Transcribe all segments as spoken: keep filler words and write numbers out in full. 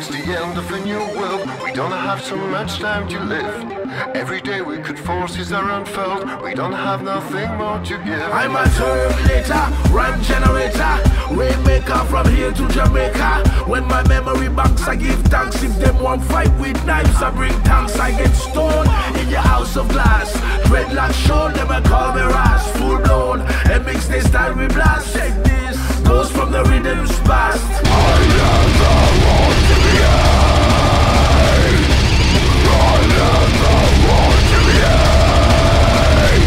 it's the end of a new world. We don't have so much time to live. Every day we could forces are unfurled. We don't have nothing more to give. I'm a terminator, rhyme generator, rainmaker from here to Jamaica. When my memory banks, I give thanks. If them won't fight with knives, I bring tanks. I get stoned in your house of glass. Dreadlock show, never call me Ras. Full blown, M X D style we blast. Check this, goes from the rhythm's past. I am the road to the end. I am the road to the end.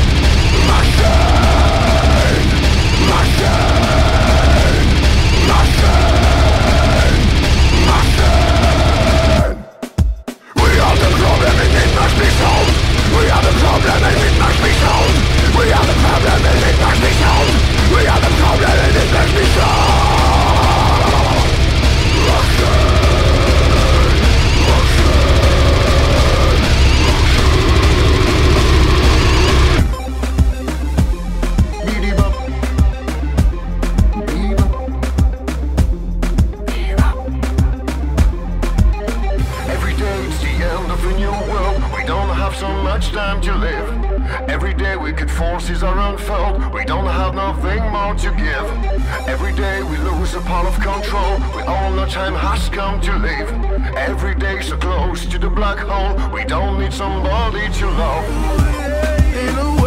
Machine, machine, machine, machine. We are the problem and it must be solved. We are the problem and it must be solved. We are the problem and it must be solved. We are the problem and it must be solved. So much time to live. Every day we could forces are unfurled. We don't have nothing more to give. Every day we lose a part of control. We all know time has come to leave. Every day so close to the black hole. We don't need somebody to love.